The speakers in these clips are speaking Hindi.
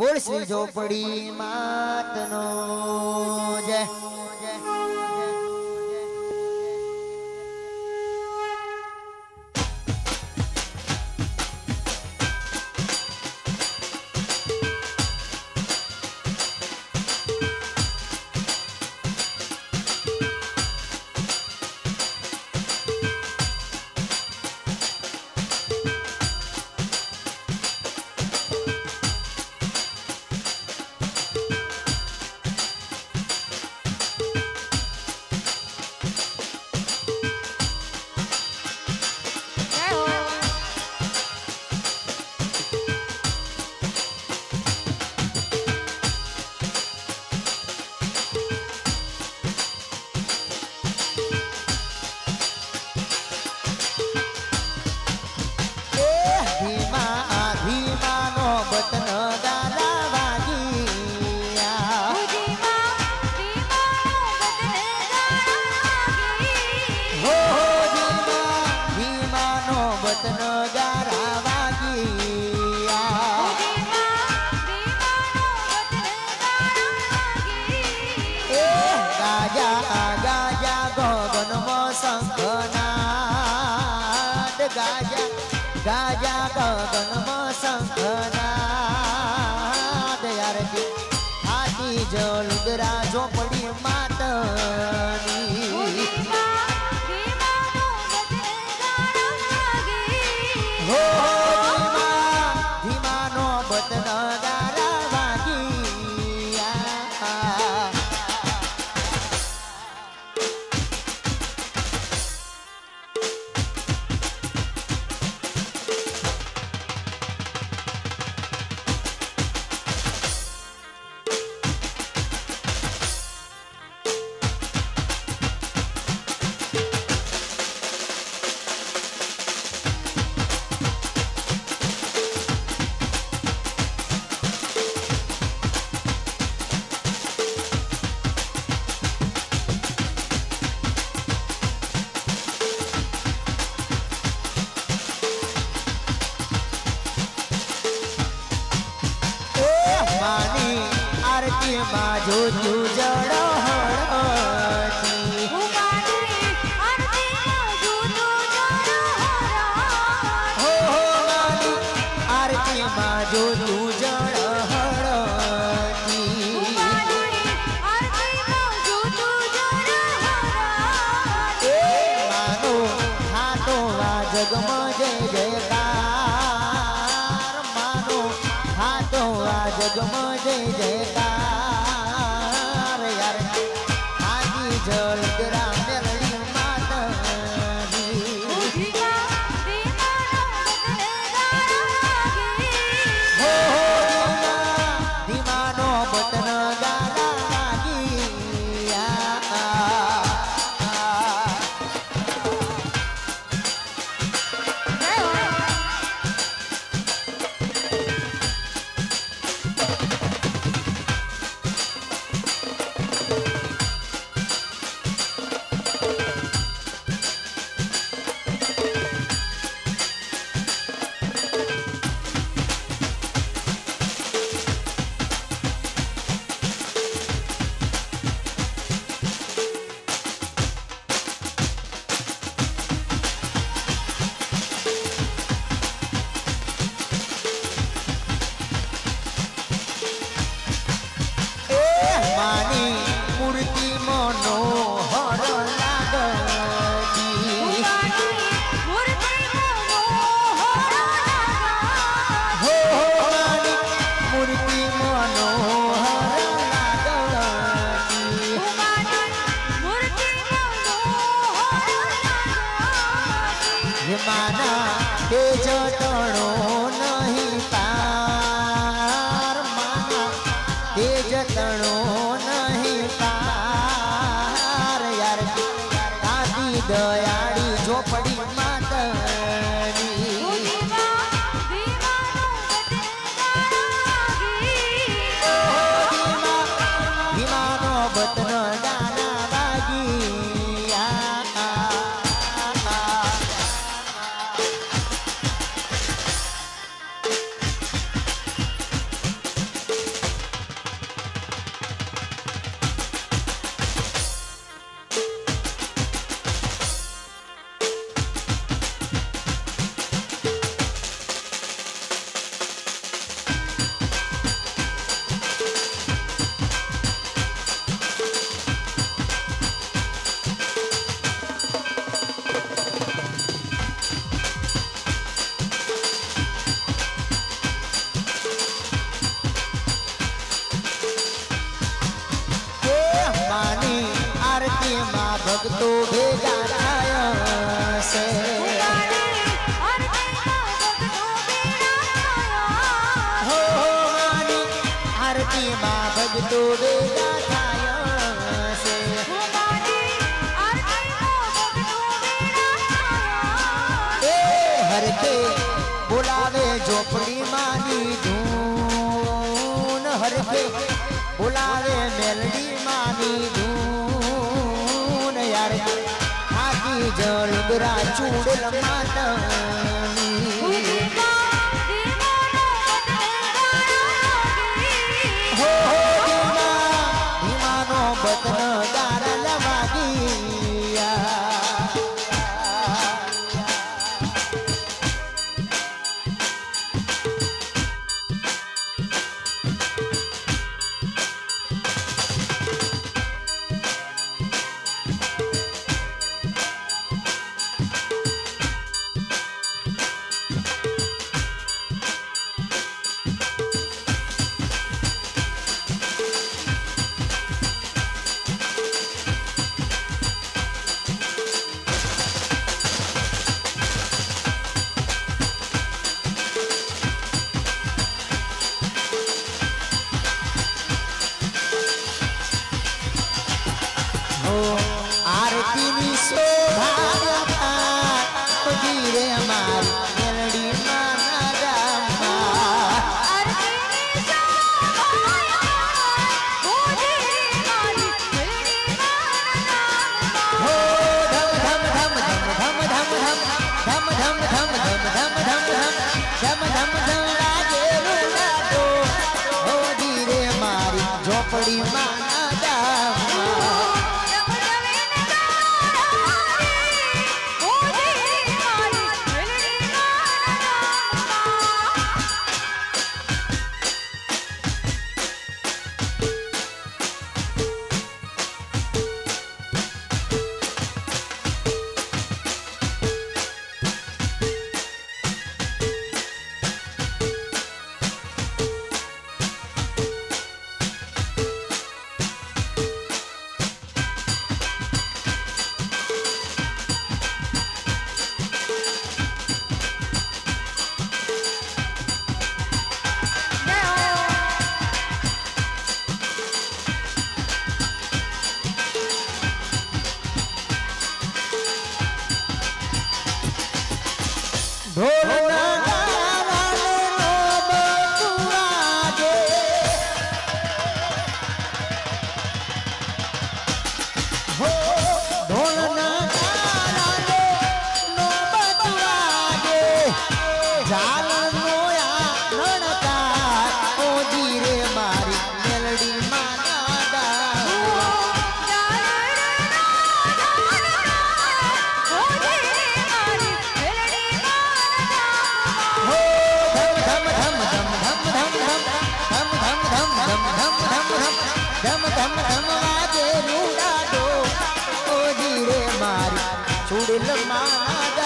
बोल श्री झोपड़ी मातनो जय। गाजा गाजा गगन में शंखनाद यार की हाथी जलुदरा झोपड़ी मातनी हो धीमा नो बतन गारा वागी आरती बाजो तू जड़ो हरती हो मानी आरती बाजो तू जड़ो हरती मानो हाथो जगम जय जयकार मानो हाथो जगम जय जयकार यार आदि जलदरा मेलड़ी मातनी हो धीमानो बतन गाला लागी ભક્તો ભેગા થયા છે હો માની આરતીમાં ભક્તો ભેગા થયા છે એ હરકે બોલાવે ઝોપડી માની ધૂન હરકે બોલાવે મેલડી માની ધૂન યાર હાથી જળગરા ચૂડલ માતની હો ધીમાનો બતન ગારલ વાગીયા आरती नी शोभा रे हमारी मेलडी माना रामा हो धम धम धम धम धम धम धम धम धम धम धम धम धम धम लागे रुलाडो हो धीरे मारी झोपड़ी माना रामा धम धम धम वाजे रूडाडो ओ धीरे मारी चूड़िल मादा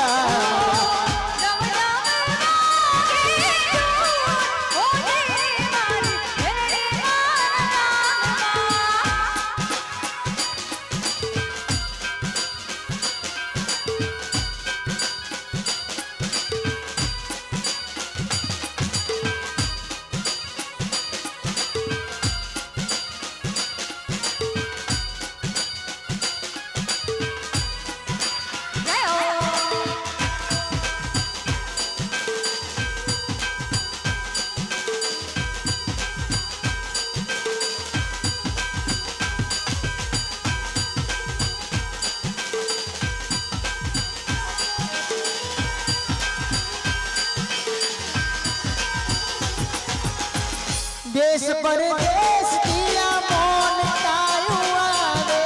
देश परदेश किया मौन तायु आवे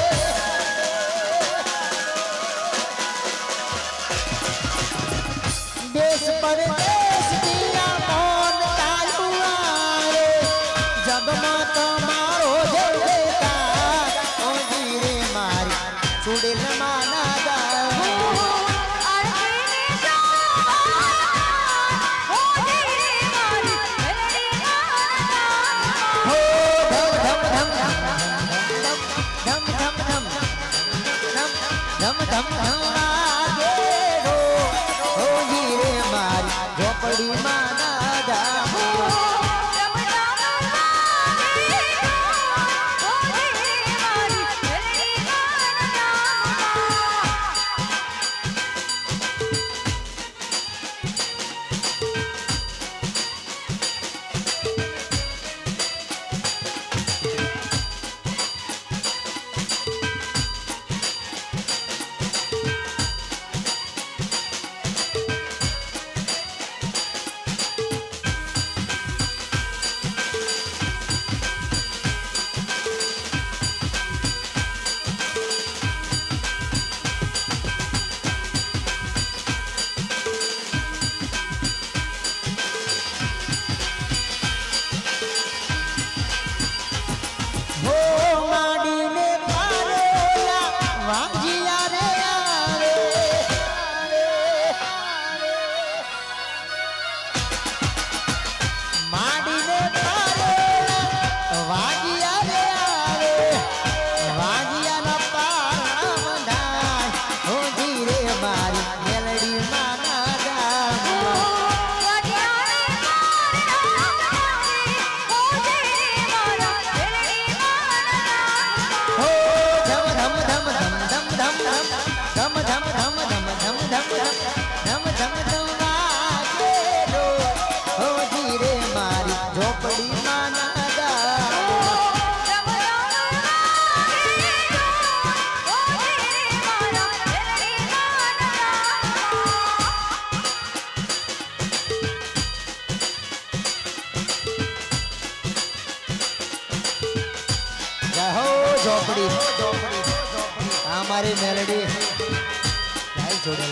देश परदेश किया मौन तायु आवे जग में तमारो जय जयकार ओ धीरे मारी चूड़िल माना दा धम धम झोपड़ी हमारी मेलोडी लाइव जोड़े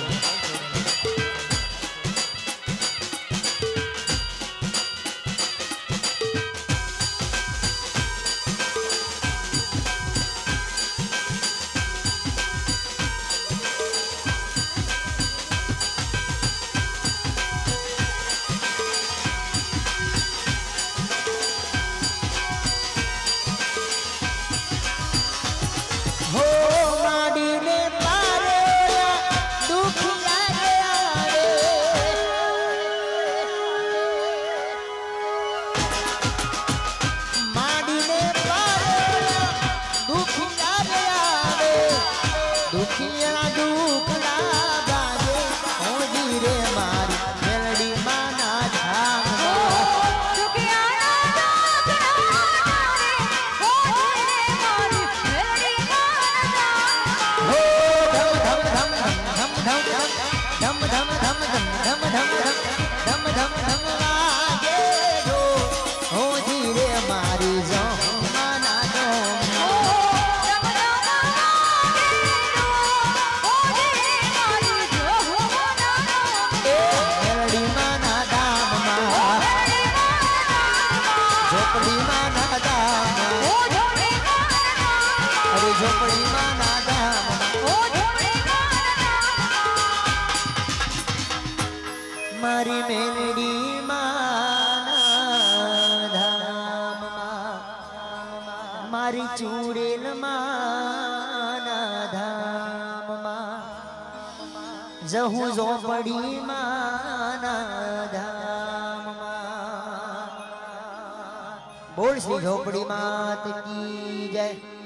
मारी मेलडी माना धाम मारी चूड़ेल माना धाम जहू झोपड़ी माना धाम बोल श्री झोपड़ी मात की जय।